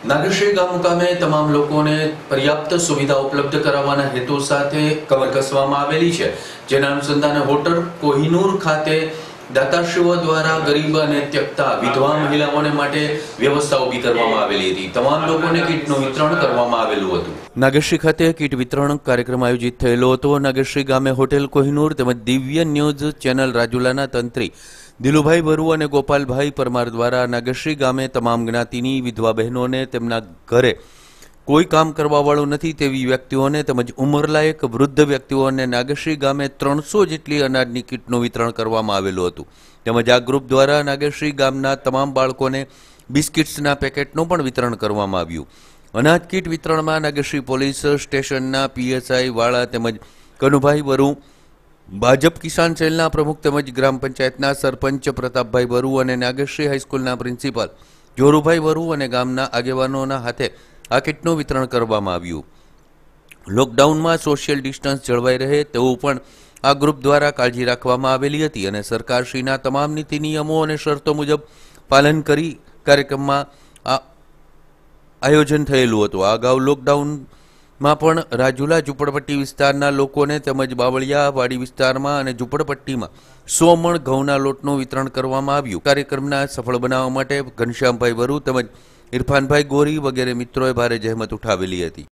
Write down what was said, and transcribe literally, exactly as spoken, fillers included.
નાગેશ્રી ગામ મુકામે તમામ લોકોને પર્યાપ્ત સુવિધા ઉપલબ્ધ કરાવવાના હેતુ સાથે કમર કસવામાં આવેલી છે, જેના અનુસંધાને હોટલ કોહિનૂર ખાતે દાતાશ્રીઓ દ્વારા ગરીબ અને ત્યક્તા વિધવા મહિલાઓને માટે વ્યવસ્થા ઊભી કરવામાં આવેલી હતી। તમામ લોકોને કીટનું વિતરણ કરવામાં આવેલું હતું। નાગેશ્રી ખાતે કીટ વિતરણ કાર્યક્રમ આયોજિત થયેલો હતો। નાગેશ્રી ગામે હોટેલ કોહિનૂર તેમજ દિવ્ય ન્યૂઝ ચેનલ રાજુલાના તંત્રી દિલુભાઈ બરુ અને ગોપાલભાઈ પરમાર દ્વારા નાગેશ્રી ગામે તમામ જ્ઞાતિની વિધવા બહેનોને તેમના ઘરે કોઈ કામ કરવાવાળું નથી તેવી વ્યક્તિઓને તેમજ ઉંમરલાયક વૃદ્ધ વ્યક્તિઓને નાગેશ્રી ગામે ત્રણસો જેટલી અનાજની કીટનું વિતરણ કરવામાં આવેલું હતું। તેમજ આ ગ્રુપ દ્વારા નાગેશ્રી ગામના તમામ બાળકોને બિસ્કિટ્સના પેકેટનું પણ વિતરણ કરવામાં આવ્યું। અનાજ કીટ વિતરણમાં નાગેશ્રી પોલીસ સ્ટેશનના પીએસઆઈ વાળા તેમજ કનુભાઈ બરુ, ભાજપ કિસાન સેલના પ્રમુખ તેમજ ગ્રામ પંચાયતના સરપંચ પ્રતાપભાઈ બરુ અને નાગેશ્રી હાઈસ્કૂલના પ્રિન્સિપાલ જોરુભાઈ બરુ અને ગામના આગેવાનોના હાથે આ કીટનું વિતરણ કરવામાં આવ્યું। લોકડાઉનમાં સોશિયલ ડિસ્ટન્સ જળવાઈ રહે તેવું પણ આ ગ્રુપ દ્વારા કાળજી રાખવામાં આવેલી હતી અને સરકારશ્રીના તમામ નીતિ નિયમો અને શરતો મુજબ પાલન કરી કાર્યક્રમમાં આ આયોજન થયેલું હતું। આ અગાઉ લોકડાઉનમાં પણ રાજુલા ઝૂંપડપટ્ટી વિસ્તારના લોકોને તેમજ બાવળિયા વાડી વિસ્તારમાં અને ઝૂંપડપટ્ટીમાં સો મણ ઘઉંના લોટનું વિતરણ કરવામાં આવ્યું। કાર્યક્રમના સફળ બનાવવા માટે ઘનશ્યામભાઈ બરુ તેમજ ઇરફાનભાઈ ગોરી વગેરે મિત્રોએ ભારે જહેમત ઉઠાવેલી હતી।